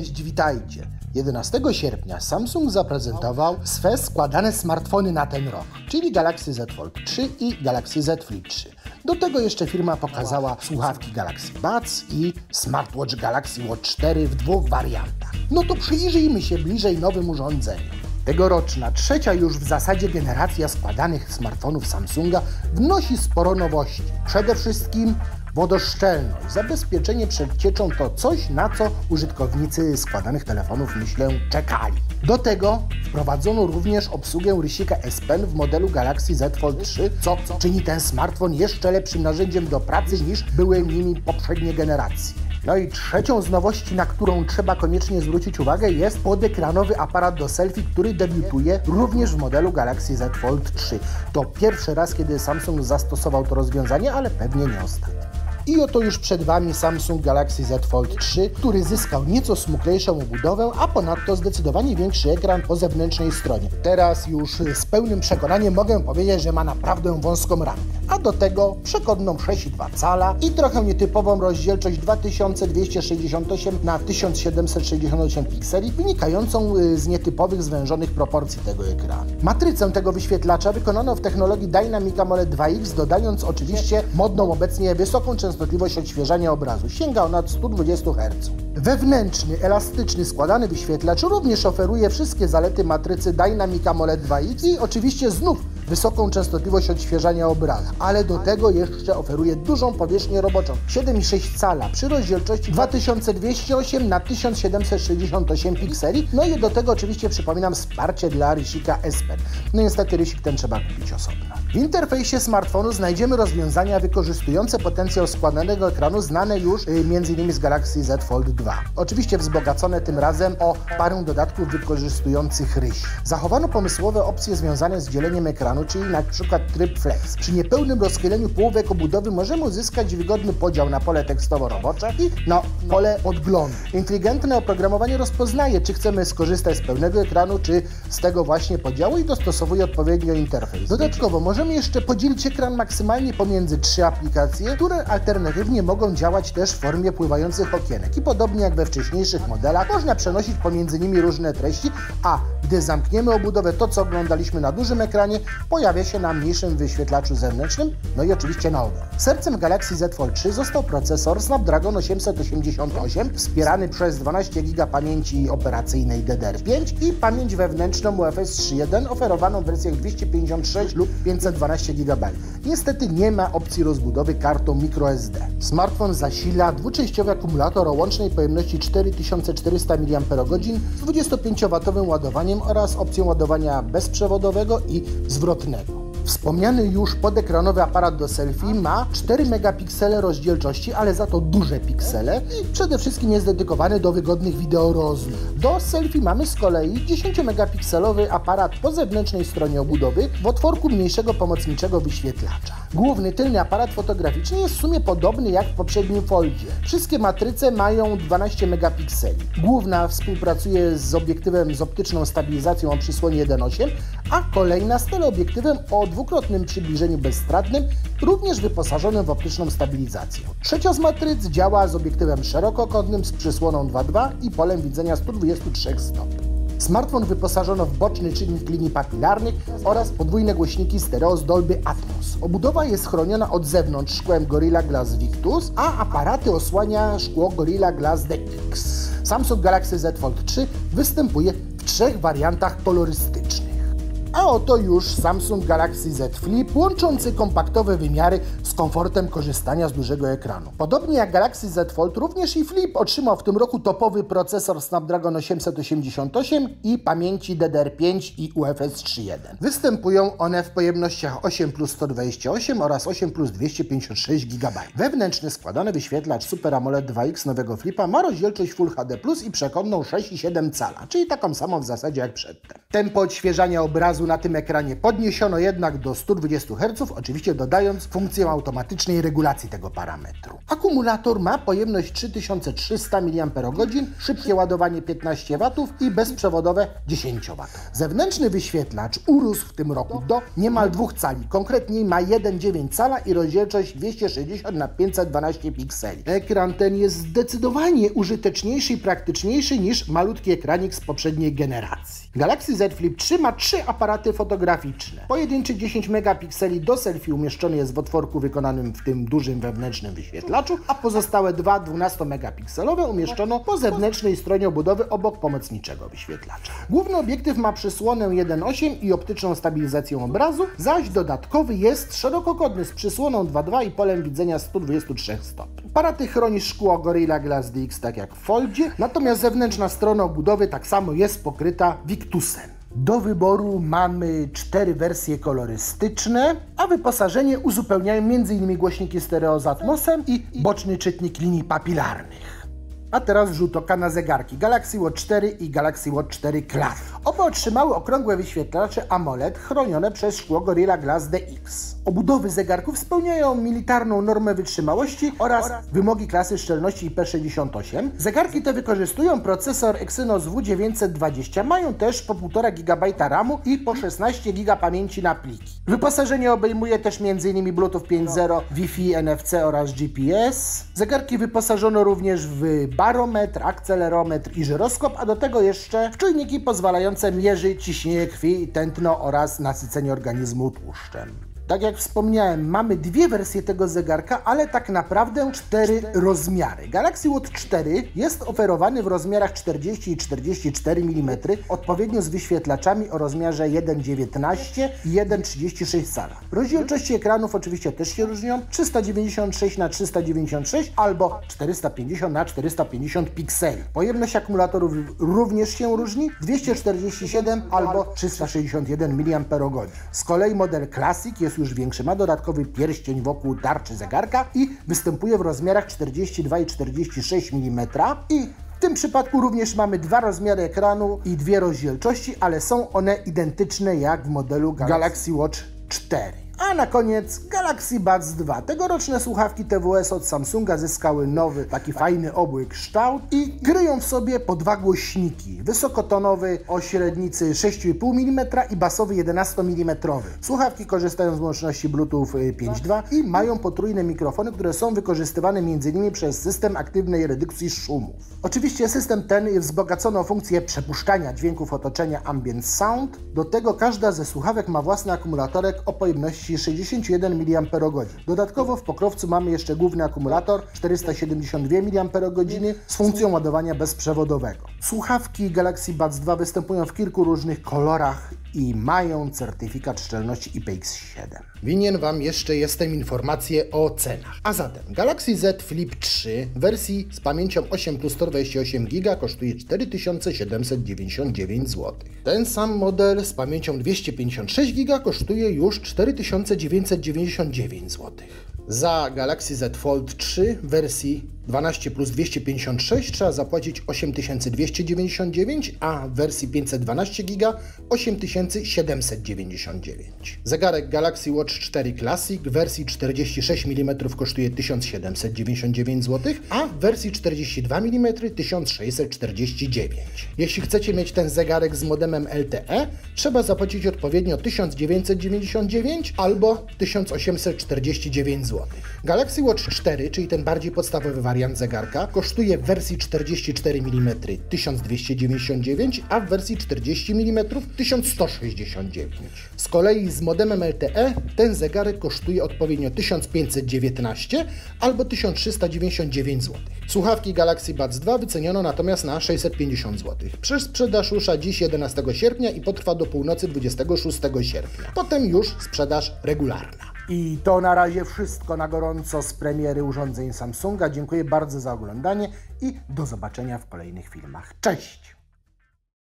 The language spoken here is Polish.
Cześć, witajcie! 11 sierpnia Samsung zaprezentował swe składane smartfony na ten rok, czyli Galaxy Z Fold 3 i Galaxy Z Flip 3. Do tego jeszcze firma pokazała słuchawki Galaxy Buds i smartwatch Galaxy Watch 4 w dwóch wariantach. No to przyjrzyjmy się bliżej nowym urządzeniom. Tegoroczna, trzecia już w zasadzie generacja składanych smartfonów Samsunga wnosi sporo nowości. Przede wszystkim wodoszczelność. Zabezpieczenie przed cieczą to coś, na co użytkownicy składanych telefonów, myślę, czekali. Do tego wprowadzono również obsługę rysika S Pen w modelu Galaxy Z Fold 3, co czyni ten smartfon jeszcze lepszym narzędziem do pracy niż były nimi poprzednie generacje. No i trzecią z nowości, na którą trzeba koniecznie zwrócić uwagę, jest podekranowy aparat do selfie, który debiutuje również w modelu Galaxy Z Fold 3. To pierwszy raz, kiedy Samsung zastosował to rozwiązanie, ale pewnie nie ostatni. I oto już przed Wami Samsung Galaxy Z Fold 3, który zyskał nieco smuklejszą obudowę, a ponadto zdecydowanie większy ekran po zewnętrznej stronie. Teraz już z pełnym przekonaniem mogę powiedzieć, że ma naprawdę wąską ramkę. A do tego przekodną 6,2 cala i trochę nietypową rozdzielczość 2268 na 1768 pikseli, wynikającą z nietypowych zwężonych proporcji tego ekranu. Matrycę tego wyświetlacza wykonano w technologii Dynamic AMOLED 2X, dodając oczywiście modną obecnie wysoką częstotliwość odświeżania obrazu. Sięga ona od 120 Hz. Wewnętrzny, elastyczny, składany wyświetlacz również oferuje wszystkie zalety matrycy Dynamic AMOLED 2X i oczywiście znów wysoką częstotliwość odświeżania obrazu, ale do tego jeszcze oferuje dużą powierzchnię roboczą 7,6 cala przy rozdzielczości 2208 na 1768 pikseli, no i do tego oczywiście przypominam wsparcie dla rysika S Pen. No niestety rysik ten trzeba kupić osobno. W interfejsie smartfonu znajdziemy rozwiązania wykorzystujące potencjał składanego ekranu znane już m.in. z Galaxy Z Fold 2. Oczywiście wzbogacone tym razem o parę dodatków wykorzystujących ryś. Zachowano pomysłowe opcje związane z dzieleniem ekranu, czyli na przykład tryb flex. Przy niepełnym rozchyleniu półek obudowy możemy uzyskać wygodny podział na pole tekstowo-robocze i na pole podglądu. Inteligentne oprogramowanie rozpoznaje, czy chcemy skorzystać z pełnego ekranu, czy z tego właśnie podziału i dostosowuje odpowiednio interfejs. Dodatkowo możemy jeszcze podzielić ekran maksymalnie pomiędzy 3 aplikacje, które alternatywnie mogą działać też w formie pływających okienek. I podobnie jak we wcześniejszych modelach, można przenosić pomiędzy nimi różne treści, a gdy zamkniemy obudowę, to co oglądaliśmy na dużym ekranie, pojawia się na mniejszym wyświetlaczu zewnętrznym, no i oczywiście na odwrót. Sercem Galaxy Z Fold 3 został procesor Snapdragon 888, wspierany przez 12 GB pamięci operacyjnej DDR5 i pamięć wewnętrzną UFS 3.1 oferowaną w wersjach 256 lub 512 GB. Niestety nie ma opcji rozbudowy kartą microSD. Smartfon zasila dwuczęściowy akumulator o łącznej pojemności 4400 mAh z 25W ładowaniem oraz opcją ładowania bezprzewodowego i zwrotnego. Wspomniany już podekranowy aparat do selfie ma 4 megapiksele rozdzielczości, ale za to duże piksele i przede wszystkim jest dedykowany do wygodnych wideorozmów. Do selfie mamy z kolei 10-megapikselowy aparat po zewnętrznej stronie obudowy w otworku mniejszego pomocniczego wyświetlacza. Główny tylny aparat fotograficzny jest w sumie podobny jak w poprzednim Foldzie. Wszystkie matryce mają 12 megapikseli. Główna współpracuje z obiektywem z optyczną stabilizacją o przysłonie 1.8, a kolejna z teleobiektywem o dwukrotnym przybliżeniu bezstratnym, również wyposażonym w optyczną stabilizację. Trzecia z matryc działa z obiektywem szerokokątnym z przysłoną 2.2 i polem widzenia 123 stopni. Smartfon wyposażono w boczny czynnik linii papilarnych oraz podwójne głośniki stereo z Dolby Atmos. Obudowa jest chroniona od zewnątrz szkłem Gorilla Glass Victus, a aparaty osłania szkło Gorilla Glass DX. Samsung Galaxy Z Fold 3 występuje w 3 wariantach kolorystycznych. A oto już Samsung Galaxy Z Flip, łączący kompaktowe wymiary z komfortem korzystania z dużego ekranu. Podobnie jak Galaxy Z Fold, również i Flip otrzymał w tym roku topowy procesor Snapdragon 888 i pamięci DDR5 i UFS 3.1. Występują one w pojemnościach 8 plus 128 oraz 8 plus 256 GB. Wewnętrzny składany wyświetlacz Super AMOLED 2X nowego Flipa ma rozdzielczość Full HD+, i przekątną 6,7 cala, czyli taką samą w zasadzie jak przedtem. Tempo odświeżania obrazu obrazu na tym ekranie podniesiono jednak do 120 Hz, oczywiście dodając funkcję automatycznej regulacji tego parametru. Akumulator ma pojemność 3300 mAh, szybkie ładowanie 15 W i bezprzewodowe 10 W. Zewnętrzny wyświetlacz urósł w tym roku do niemal 2 cali, konkretniej ma 1,9 cala i rozdzielczość 260 na 512 pikseli. Ekran ten jest zdecydowanie użyteczniejszy i praktyczniejszy niż malutki ekranik z poprzedniej generacji. Galaxy Z Flip 3 ma 3 aparaty fotograficzne. Pojedynczy 10 megapikseli do selfie umieszczony jest w otworku wykonanym w tym dużym wewnętrznym wyświetlaczu, a pozostałe dwa 12-megapikselowe umieszczono po zewnętrznej stronie obudowy obok pomocniczego wyświetlacza. Główny obiektyw ma przysłonę 1.8 i optyczną stabilizację obrazu, zaś dodatkowy jest szerokokątny z przysłoną 2.2 i polem widzenia 123 stopni. Aparaty chroni szkło Gorilla Glass DX tak jak w Foldzie, natomiast zewnętrzna strona obudowy tak samo jest pokryta Victusem. Do wyboru mamy 4 wersje kolorystyczne, a wyposażenie uzupełniają m.in. głośniki stereo z Atmosem i boczny czytnik linii papilarnych. A teraz rzut oka na zegarki Galaxy Watch 4 i Galaxy Watch 4 Classic. Oba otrzymały okrągłe wyświetlacze AMOLED chronione przez szkło Gorilla Glass DX. Obudowy zegarków spełniają militarną normę wytrzymałości oraz wymogi klasy szczelności IP68. Zegarki te wykorzystują procesor Exynos W920, mają też po 1,5 GB RAMu i po 16 GB pamięci na pliki. Wyposażenie obejmuje też m.in. Bluetooth 5.0, Wi-Fi, NFC oraz GPS. Zegarki wyposażono również w barometr, akcelerometr i żyroskop, a do tego jeszcze w czujniki pozwalające mierzyć ciśnienie krwi, tętno oraz nasycenie organizmu tłuszczem. Tak jak wspomniałem, mamy 2 wersje tego zegarka, ale tak naprawdę 4 rozmiary. Galaxy Watch 4 jest oferowany w rozmiarach 40 i 44 mm, odpowiednio z wyświetlaczami o rozmiarze 1,19 i 1,36 cala. Rozdzielczości ekranów oczywiście też się różnią, 396 na 396 albo 450 na 450 pikseli. Pojemność akumulatorów również się różni, 247 albo 361 mAh. Z kolei model Classic jest już większy, ma dodatkowy pierścień wokół tarczy zegarka i występuje w rozmiarach 42 i 46 mm i w tym przypadku również mamy 2 rozmiary ekranu i 2 rozdzielczości, ale są one identyczne jak w modelu Galaxy Watch 4. A na koniec Galaxy Buds 2. Tegoroczne słuchawki TWS od Samsunga zyskały nowy, taki fajny obły kształt i kryją w sobie po 2 głośniki. Wysokotonowy o średnicy 6,5 mm i basowy 11 mm. Słuchawki korzystają z łączności Bluetooth 5.2 i mają potrójne mikrofony, które są wykorzystywane m.in. przez system aktywnej redukcji szumów. Oczywiście system ten jest wzbogacony o funkcję przepuszczania dźwięków otoczenia Ambient Sound. Do tego każda ze słuchawek ma własny akumulatorek o pojemności 61 mAh. Dodatkowo w pokrowcu mamy jeszcze główny akumulator 472 mAh z funkcją ładowania bezprzewodowego. Słuchawki Galaxy Buds 2 występują w kilku różnych kolorach i mają certyfikat szczelności IPX7. Winien Wam jeszcze jestem informację o cenach. A zatem Galaxy Z Flip 3 w wersji z pamięcią 8 plus 128 GB kosztuje 4799 zł. Ten sam model z pamięcią 256 GB kosztuje już 4999 zł. Za Galaxy Z Fold 3 w wersji 12 plus 256 trzeba zapłacić 8299, a w wersji 512 GB 8799. Zegarek Galaxy Watch 4 Classic w wersji 46 mm kosztuje 1799 zł, a w wersji 42 mm 1649. Jeśli chcecie mieć ten zegarek z modemem LTE, trzeba zapłacić odpowiednio 1999 albo 1849 zł. Galaxy Watch 4, czyli ten bardziej podstawowy wariant zegarka, kosztuje w wersji 44 mm 1299, a w wersji 40 mm 1169. Z kolei z modemem LTE ten zegarek kosztuje odpowiednio 1519 albo 1399 zł. Słuchawki Galaxy Buds 2 wyceniono natomiast na 650 zł. Sprzedaż rusza dziś 11 sierpnia i potrwa do północy 26 sierpnia. Potem już sprzedaż regularna. I to na razie wszystko na gorąco z premiery urządzeń Samsunga. Dziękuję bardzo za oglądanie i do zobaczenia w kolejnych filmach. Cześć!